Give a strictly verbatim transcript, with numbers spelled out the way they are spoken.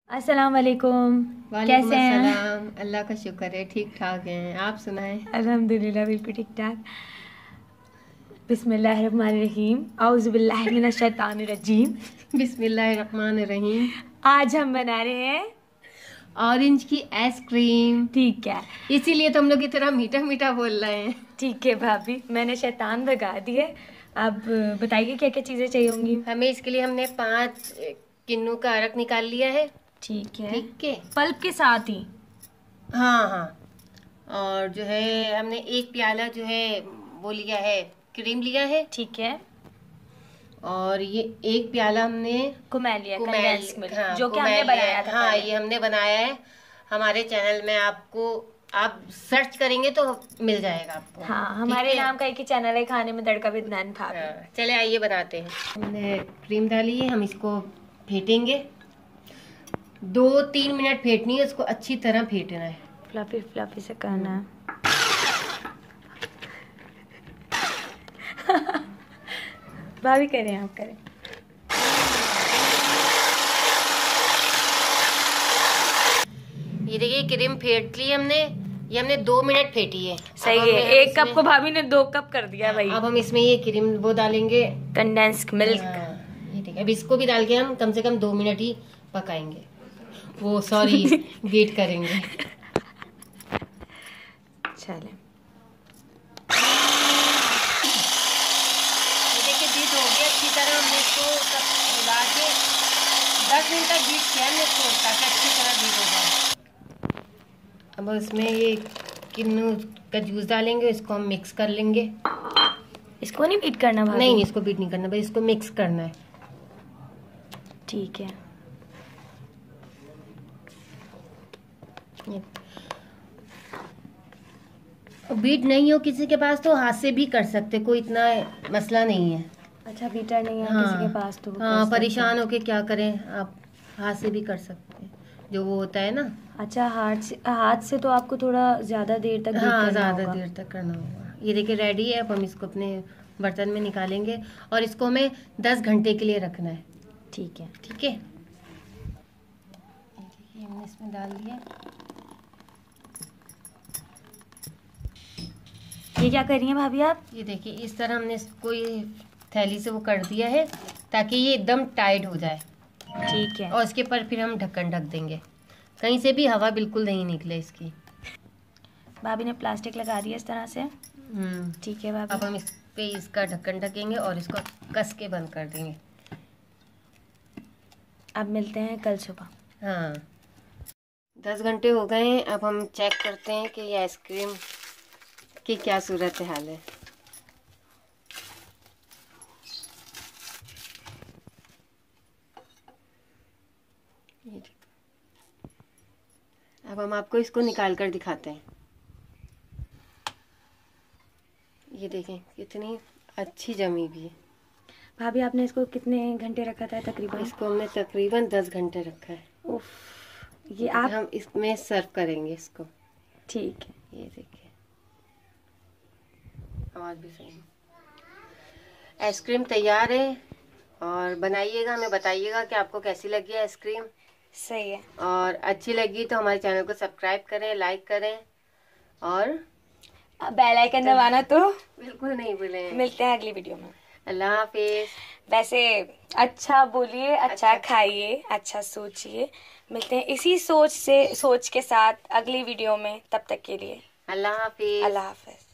अस्सलाम वालेकुम। कैसे हैं? अल्लाह का शुक्र है, ठीक ठाक हैं। आप सुनाएं? अल्हम्दुलिल्लाह बिल्कुल ठीक ठाक। बिस्मिल्लाहिर्रहमानिर्रहीम औज़ु बिल्लाहि मिनश शैतानिर रजीम। बिस्मिल्लाहिर्रहमानिर्रहीम। आज हम बना रहे हैं ऑरेंज की आइसक्रीम। ठीक है, इसीलिए तो हम लोग इतना मीठा मीठा बोल रहे हैं। ठीक है भाभी, मैंने शैतान भगा दिए। अब बताइए क्या क्या चीज़ें चाहिए होंगी। हमें इसके लिए हमने पाँच किन्नू का अरक निकाल लिया है। ठीक है, ठीक है, पल्प के साथ ही। हाँ हाँ। और जो है हमने एक प्याला जो है वो लिया है, क्रीम लिया है। ठीक है, और ये एक प्याला हमने कुमेल लिया, कुमेल, कंडेंस मिल्क, हाँ, जो कि कुमेल हमने लिया बनाया है। था हाँ, पहले। ये हमने बनाया है। हमारे चैनल में आपको, आप सर्च करेंगे तो मिल जाएगा आपको। हाँ, हमारे नाम का एक ही चैनल है, खाने में तड़का विद नैन भाभी। हाँ, चले आइए बनाते हैं। हमने क्रीम डाली है, हम इसको फेंटेंगे। दो तीन मिनट फेंटनी है, उसको अच्छी तरह फेंटना है। फ्लफी फ्लफी से करना है। भाभी करें, आप करें। ये देखिए क्रीम फेंट ली हमने। ये हमने दो मिनट फेंटी है। सही है, एक कप को भाभी ने दो कप कर दिया भाई। अब हम इसमें ये क्रीम वो डालेंगे, कंडेंस्ड मिल्क। ये ठीक है। अब इसको भी डाल के हम कम से कम दो मिनट ही पकाएंगे, वो सॉरी वेट करेंगे। चले, ये देखिए बीट हो गया अच्छी तरह। हमने इसको सब मिला के दस मिनट तक बीट किया हमने इसको, ताकि अच्छी तरह बीट हो जाए। अब इसमें ये किन्नू का जूस डालेंगे, इसको हम मिक्स कर लेंगे। इसको नहीं बीट करना भाभी? नहीं, इसको बीट नहीं करना भाई, इसको मिक्स करना है। ठीक है, बीट नहीं हो किसी के पास तो हाथ से भी कर सकते, कोई इतना मसला नहीं है। अच्छा, बीटर नहीं है हाँ, किसी के पास तो हाँ, परेशान होके क्या करें, आप हाथ से भी कर सकते हैं, जो वो होता है ना। अच्छा, हाथ से, हाथ से तो आपको थोड़ा ज्यादा देर तक बीट हाँ, करना ज़्यादा होगा। देर तक करना होगा। ये देखिए रेडी है। अब हम इसको अपने बर्तन में निकालेंगे और इसको हमें दस घंटे के लिए रखना है। ठीक है, ठीक है, ये देखिए हमने इसमें डाल दिया। ये क्या कर रही हैं भाभी आप? ये देखिए इस तरह हमने इसको ये थैली से वो कर दिया है, ताकि ये एकदम टाइट हो जाए। ठीक है, और इसके ऊपर फिर हम ढक्कन ढक देंगे, कहीं से भी हवा बिल्कुल नहीं निकले इसकी। भाभी ने प्लास्टिक लगा दिया इस तरह से। हम्म ठीक है भाभी, अब हम इस पे इसका ढक्कन ढकेंगे और इसको कस के बंद कर देंगे। अब मिलते हैं कल सुबह। हाँ, दस घंटे हो गए हैं। अब हम चेक करते हैं कि ये आइसक्रीम की क्या सूरत हाल है। अब हम आपको इसको निकाल कर दिखाते हैं। ये देखें कितनी अच्छी जमी भी है। भाभी आपने इसको कितने घंटे रखा था तकरीबन? इसको हमने तकरीबन दस घंटे रखा है। उफ, ये आप हम इसमें सर्व करेंगे इसको। ठीक है, ये देखिए, आवाज़ भी सही है। आइसक्रीम तैयार है, और बनाइएगा, हमें बताइएगा कि आपको कैसी लगी है आइसक्रीम। सही है। और अच्छी लगी तो हमारे चैनल को सब्सक्राइब करें, लाइक करें, और बेल आइकन दबाना तो बिल्कुल नहीं भूलें। मिलते हैं अगली वीडियो में। अल्लाह हाफिज। वैसे अच्छा बोलिए, अच्छा खाइए, अच्छा सोचिए। मिलते हैं इसी सोच से सोच के साथ अगली वीडियो में। तब तक के लिए अल्लाह हाफिज। अल्लाह हाफिज।